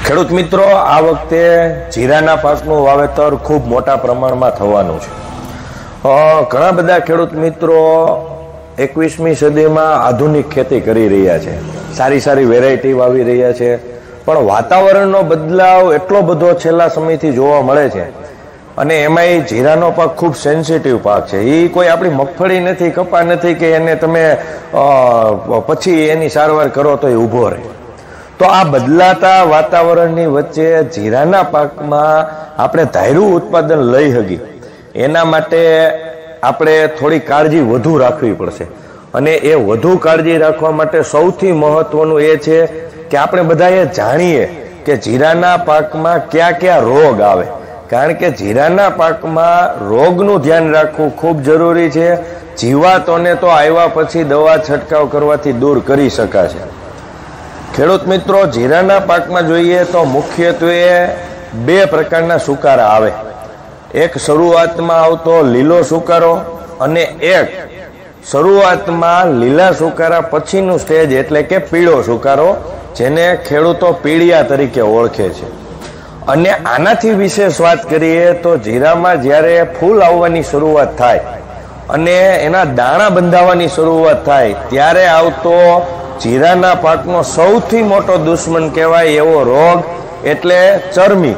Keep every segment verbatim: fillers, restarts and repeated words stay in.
ખેડૂત મિત્રો, આ વખતે જીરાના પાકનું વાવેતર ખૂબ મોટા પ્રમાણમાં થવાનું છે. ઘણા બધા ખેડૂત મિત્રો એકવીસમી સદીમાં આધુનિક ખેતી કરી રહ્યા છે, સારી સારી વેરાયટી વાવી રહ્યા છે, પણ વાતાવરણનો બદલાવ એટલો બધો છેલ્લા સમયથી જોવા મળે છે અને એમાંય જીરાનો પાક ખૂબ સેન્સિટિવ પાક છે. એ કોઈ આપણી મગફળી નથી, કપા નથી કે એને તમે પછી એની સારવાર કરો તો એ ઊભો રહે. તો આ બદલાતા વાતાવરણની વચ્ચે જીરાના પાકમાં આપણે ધાર્યું ઉત્પાદન લઈ શકીએ એના માટે આપણે થોડી કાળજી વધુ રાખવી પડશે. અને એ વધુ કાળજી રાખવા માટે સૌથી મહત્વનું એ છે કે આપણે બધાએ જાણીએ કે જીરાના પાકમાં કયા કયા રોગ આવે, કારણ કે જીરાના પાકમાં રોગનું ધ્યાન રાખવું ખૂબ જરૂરી છે. જીવાતોને તો આવ્યા પછી દવા છંટકાવ કરવાથી દૂર કરી શકાશે. ખેડૂત મિત્રો, જીરાના પાકમાં જોઈએ તો મુખ્યત્વે બે પ્રકારના સુકારા આવે. એક શરૂઆતમાં આવતો લીલો સુકારો અને એક શરૂઆતમાં લીલા સુકારા પછીનું સ્ટેજ એટલે કે પીળો સુકારો, જેને ખેડૂતો પીળિયા તરીકે ઓળખે છે. અને આનાથી વિશેષ વાત કરીએ તો જીરામાં જ્યારે ફૂલ આવવાની શરૂઆત થાય અને એના દાણા બંધાવાની શરૂઆત થાય ત્યારે આવતો જીરાના પાકનો સૌથી મોટો દુશ્મન કહેવાય એવો રોગ એટલે ચરમી.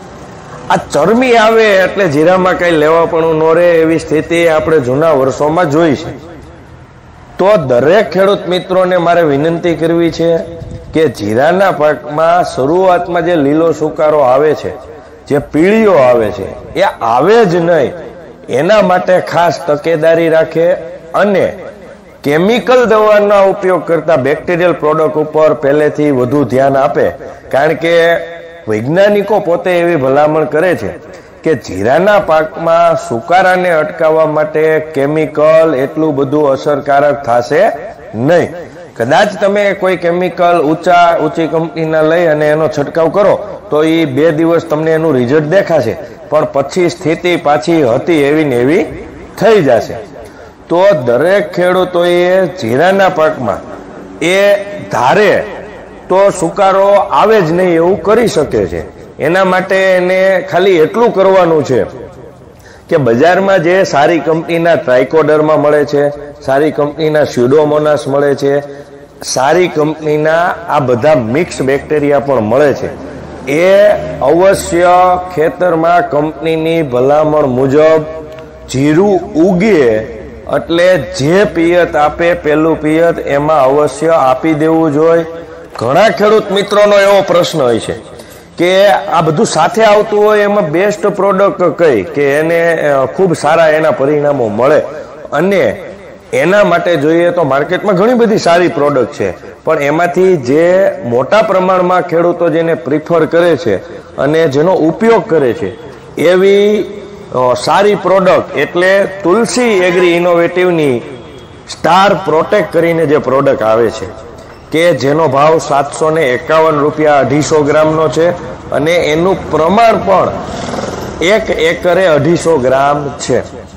આ ચરમી આવે એટલે જીરામાં કઈ લેવાપણું ન રહે એવી સ્થિતિ આપણે જૂના વર્ષોમાં જોઈ છે. તો દરેક ખેડૂત મિત્રોને મારે વિનંતી કરવી છે કે જીરાના પાકમાં શરૂઆતમાં જે લીલો સુકારો આવે છે, જે પીળીઓ આવે છે, એ આવે જ નહીં એના માટે ખાસ તકેદારી રાખે અને કેમિકલ દવાના ઉપયોગ કરતા બેક્ટેરિયલ પ્રોડક્ટ ઉપર પહેલેથી વધુ ધ્યાન આપે. કારણ કે વૈજ્ઞાનિકો પોતે એવી ભલામણ કરે છે કે જીરાના પાકમાં સુકારાને અટકાવવા માટે કેમિકલ એટલું બધું અસરકારક થશે નહીં. કદાચ તમે કોઈ કેમિકલ ઊંચા ઊંચી કંપનીના લઈ અને એનો છંટકાવ કરો તો એ બે દિવસ તમને એનું રિઝલ્ટ દેખાશે, પણ પછી સ્થિતિ પાછી હતી એવી ને એવી થઈ જશે. તો દરેક ખેડૂતોએ જીરાના પાકમાં એ ધારે તો સુકારો આવે જ નહીં એવું કરી શકે છે. એના માટે એને ખાલી એટલું કરવાનું છે કે બજારમાં જે સારી કંપનીના ટ્રાઇકોડર્મા મળે છે, સારી કંપનીના સ્યુડોમોનાસ મળે છે, સારી કંપનીના આ બધા મિક્સ બેક્ટેરિયા પણ મળે છે, એ અવશ્ય ખેતરમાં કંપનીની ભલામણ મુજબ જીરું ઉગે એટલે જે પિયત આપે પેલું પિયત એમાં અવશ્ય આપી દેવું જોઈએ. ઘણા ખેડૂત મિત્રોનો એવો પ્રશ્ન હોય છે કે આ બધું સાથે આવતું હોય એમાં બેસ્ટ પ્રોડક્ટ કઈ કે એને ખૂબ સારા એના પરિણામો મળે. અને એના માટે જોઈએ તો માર્કેટમાં ઘણી બધી સારી પ્રોડક્ટ છે, પણ એમાંથી જે મોટા પ્રમાણમાં ખેડૂતો જેને પ્રિફર કરે છે અને જેનો ઉપયોગ કરે છે એવી સારી પ્રોડક્ટ એટલે તુલસી એગ્રી ઇનોવેટિવની સ્ટાર પ્રોટેક્ટ કરીને જે પ્રોડક્ટ આવે છે કે જેનો ભાવ સાતસો ને એકાવન રૂપિયા અઢીસો ગ્રામનો છે અને એનું પ્રમાણ પણ એક એકરે અઢીસો ગ્રામ છે.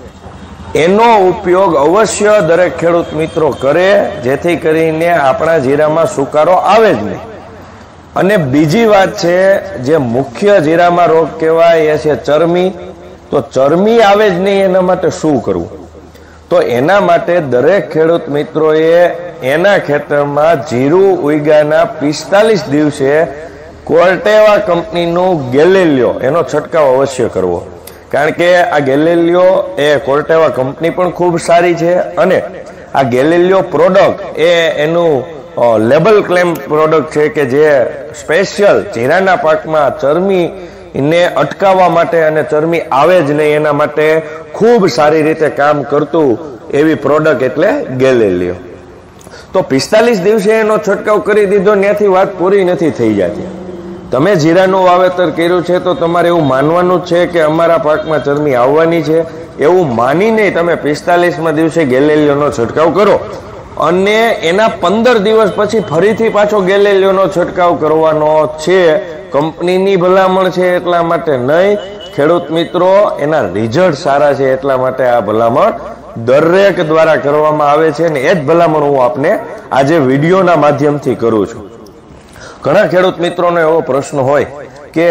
એનો ઉપયોગ અવશ્ય દરેક ખેડૂત મિત્રો કરે જેથી કરીને આપણા જીરામાં સુકારો આવે જ નહીં. અને બીજી વાત છે, જે મુખ્ય જીરામાં રોગ કહેવાય એ છે ચરમી. તો ચરમી આવે જ નહીં એના માટે શું કરવું? તો એના માટે દરેક ખેડૂત મિત્રોએ એના ખેતરમાં જીરું ઉગ્યાના પિસ્તાલીસ દિવસે કોર્ટેવા કંપનીનું ગેલેલિયો એનો છંટકાવ અવશ્ય કરવો. કારણ કે આ ગેલેલિયો એ કોર્ટેવા કંપની પણ ખૂબ સારી છે અને આ ગેલેલિયો પ્રોડક્ટ એ એનું લેબલ ક્લેમ પ્રોડક્ટ છે કે જે સ્પેશિયલ જીરાના પાકમાં ચરમી એને અટકાવવા માટે અને ચરમી આવે જ નહીં એના માટે ખૂબ સારી રીતે કામ કરતું એવી પ્રોડક્ટ એટલે ગેલેલિયો. તો પિસ્તાલીસ દિવસે એનો છંટકાવ કરી દીધો, ત્યાંથી વાત પૂરી નથી થઈ જતી. તમે જીરાનું વાવેતર કર્યું છે તો તમારે એવું માનવાનું જ છે કે અમારા પાકમાં ચરમી આવવાની છે એવું માનીને તમે પિસ્તાલીસમાં દિવસે ગેલેલિયોનો છંટકાવ કરો અને એના પંદર દિવસ પછી ફરીથી પાછો ગેલેલિયોનો છંટકાવ કરવાનો છે. કંપનીની ભલામણ છે એટલા માટે નહીં, ખેડૂત મિત્રો એના રિઝલ્ટ સારા છે એટલા માટે આ ભલામણ દરેક દ્વારા કરવામાં આવે છે અને એ જ ભલામણ હું આપને આજે વિડીયોના માધ્યમથી કરું છું. ઘણા ખેડૂત મિત્રોનો એવો પ્રશ્ન હોય કે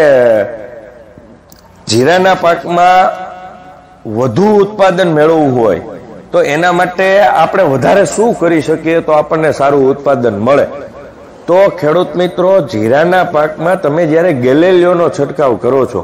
જીરાના પાકમાં વધુ ઉત્પાદન મેળવવું હોય તો એના માટે આપણે વધારે શું કરી શકીએ તો આપણને સારું ઉત્પાદન મળે? તો ખેડૂત મિત્રો, જીરાના પાકમાં તમે જ્યારે ગેલેલિયોનો છંટકાવ કરો છો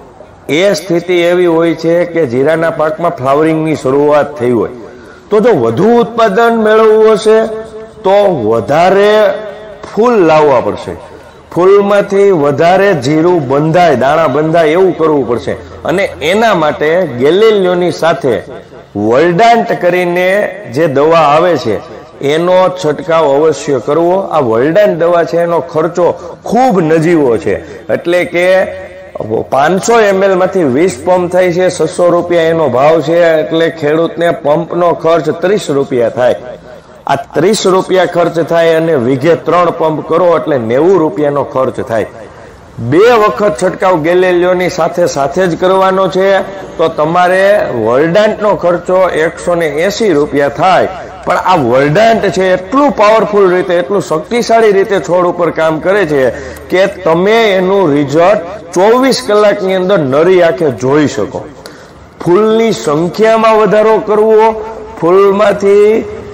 એ સ્થિતિ એવી હોય છે કે જીરાના પાકમાં ફ્લાવરિંગની શરૂઆત થઈ હોય, તો જો વધુ ઉત્પાદન મેળવવું હશે તો વધારે ફૂલ લાવવા પડશે, ફૂલમાંથી વધારે જીરું બંધાય, દાણા બંધાય એવું કરવું પડશે. અને એના માટે ગેલેલિયોની સાથે વર્ડાન્ટ કરીને જે દવા આવે છે એનો છંટકાવ અવશ્ય કરવો. આ વર્ડાન્ટ દવા છે એનો ખર્ચો ખૂબ નજીવો છે, એટલે કે પાંચસો એમએલ માંથી વીસ પંપ થાય છે, છસો રૂપિયા એનો ભાવ છે, એટલે ખેડૂતને પંપનો ખર્ચ ત્રીસ રૂપિયા થાય. આ ત્રીસ રૂપિયા ખર્ચ થાય અને વીઘે ત્રણ પંપ કરો એટલે નેવું રૂપિયાનો ખર્ચ થાય. બે વખત છંટકાવ ગેલેલિયોની સાથે સાથે જ કરવાનો છે તો તમારે વર્ડાન્ટનો ખર્ચો એકસો ને એસી રૂપિયા થાય. પણ આ વર્ડાન્ટ છે એટલું પાવરફુલ રીતે, એટલું શક્તિશાળી રીતે છોડ ઉપર કામ કરે છે કે તમે એનું રિઝલ્ટ ચોવીસ કલાકની અંદર નરી આંખે જોઈ શકો. ફૂલની સંખ્યામાં વધારો કરવો, ફૂલમાંથી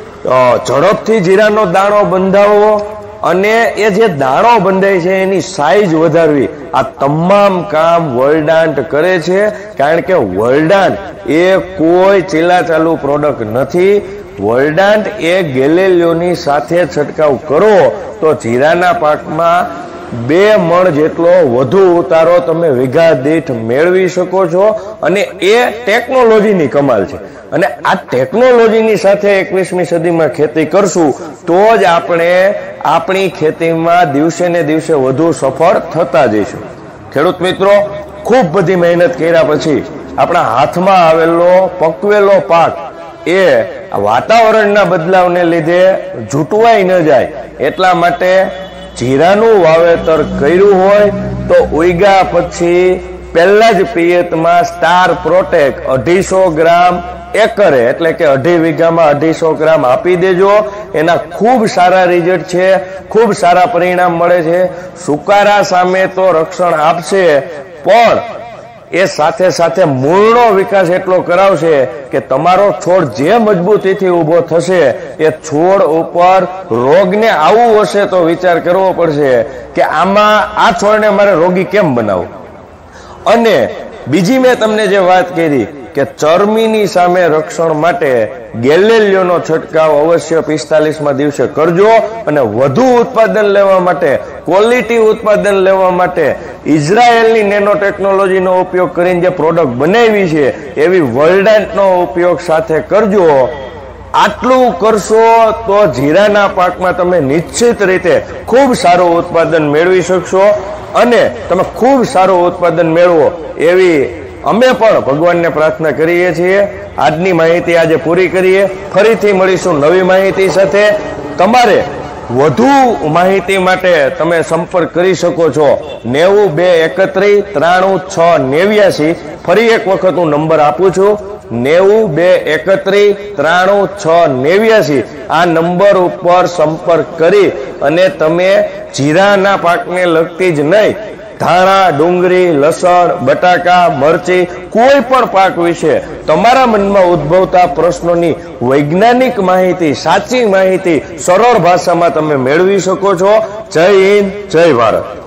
ઝડપથી જીરાનો દાણો બંધાવવો અને એ જે દાણો બંધાય છે એની સાઈઝ વધારવી, આ તમામ કામ વર્ડાન્ટ કરે છે. કારણ કે વર્ડાન્ટ એ કોઈ ચીલાચાલુ પ્રોડક્ટ નથી. વર્ડાન્ટ એ ગેલેલિયોની સાથે છંટકાવ કરો તો જીરાના પાકમાં બે મણ જેટલો વધુ ઉતારો તમે વીઘા દીઠ મેળવી શકો છો. અને એ ટેકનોલોજીની કમાલ છે. અને આ ટેકનોલોજીની સાથે એકવીસમી સદીમાં ખેતી કરશું તો જ આપણે આપણી ખેતીમાં દિવસે ને દિવસે વધુ સફળ થતા જઈશું. ખેડૂત મિત્રો, ખૂબ બધી મહેનત કર્યા પછી આપણા હાથમાં આવેલો પકવેલો પાક એ વાતાવરણના બદલાવને લીધે જૂટવાઈ ન જાય એટલા માટે જીરાનું વાવેતર કર્યું હોય તો ઉઈગા પછી પહેલા જ પિયતમાં સ્ટાર પ્રોટેક અઢીસો ગ્રામ એકરે એટલે કે અઢી વીઘામાં અઢીસો ગ્રામ આપી દેજો. એના ખૂબ સારા રિઝલ્ટ છે, ખૂબ સારા પરિણામ મળે છે. સુકારા સામે તો રક્ષણ આપશે પણ એ સાથે સાથે મૂળનો વિકાસ એટલો કરાવશે કે તમારો છોડ જે મજબૂતીથી ઊભો થશે એ છોડ ઉપર રોગને આવવું હશે તો વિચાર કરવો પડશે કે આમાં આ છોડને મારે રોગી કેમ બનાવવું. અને બીજી મેં તમને જે વાત કરી કે ચરમીની સામે રક્ષણ માટે ગેલેલિયોનો છંટકાવ અવશ્ય પિસ્તાલીસમાં દિવસે કરજો. અને વધુ ઉત્પાદન લેવા માટે, ક્વોલિટી ઉત્પાદન લેવા માટે ઇઝરાયેલની નેનો ટેકનોલોજીનો ઉપયોગ કરીને જે પ્રોડક્ટ બનાવી છે એવી વર્ડાન્ટનો ઉપયોગ સાથે કરજો. આટલું કરશો તો જીરાના પાકમાં તમે નિશ્ચિત રીતે ખૂબ સારું ઉત્પાદન મેળવી શકશો. અને તમે ખૂબ સારું ઉત્પાદન મેળવો એવી અમે પણ ભગવાનને પ્રાર્થના કરીએ છીએ. આજની માહિતી આજે પૂરી કરીએ. ફરીથી મળીશું નવી માહિતી સાથે. તમારે વધુ માહિતી માટે તમે સંપર્ક કરી શકો છો નેવું બે એકત્રીસ ત્રાણું છ નેવ્યાસી. ફરી એક વખત હું નંબર આપું છું, નેવું બે એકત્રીસ ત્રાણું છ નેવ્યાસી. આ નંબર ઉપર સંપર્ક કરી અને તમે જીરાના પાકને લગતી જ નહીં, ધાણા, ડુંગળી, લસણ, બટાકા, મરચી, કોઈ પણ પાક વિશે તમારા મનમાં ઉદ્ભવતા પ્રશ્નોની વૈજ્ઞાનિક માહિતી, સાચી માહિતી સરળ ભાષામાં તમે મેળવી શકો છો. જય હિન્દ, જય ભારત.